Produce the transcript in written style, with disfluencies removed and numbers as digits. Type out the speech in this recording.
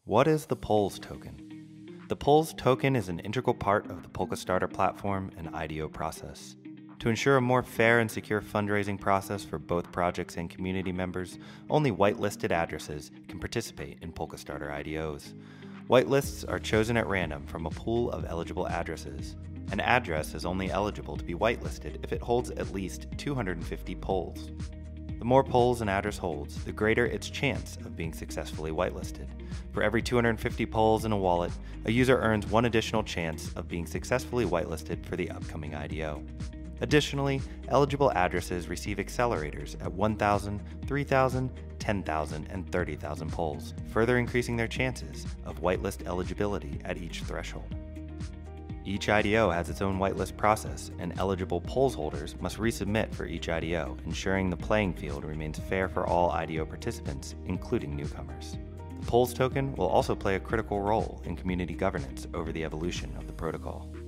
What is the Polls token? The Polls token is an integral part of the Polkastarter platform and IDO process. To ensure a more fair and secure fundraising process for both projects and community members, only whitelisted addresses can participate in Polkastarter IDOs. Whitelists are chosen at random from a pool of eligible addresses. An address is only eligible to be whitelisted if it holds at least 250 polls. The more polls an address holds, the greater its chance of being successfully whitelisted. For every 250 polls in a wallet, a user earns one additional chance of being successfully whitelisted for the upcoming IDO. Additionally, eligible addresses receive accelerators at 1,000, 3,000, 10,000, and 30,000 polls, further increasing their chances of whitelist eligibility at each threshold. Each IDO has its own whitelist process, and eligible polls holders must resubmit for each IDO, ensuring the playing field remains fair for all IDO participants, including newcomers. The Polls token will also play a critical role in community governance over the evolution of the protocol.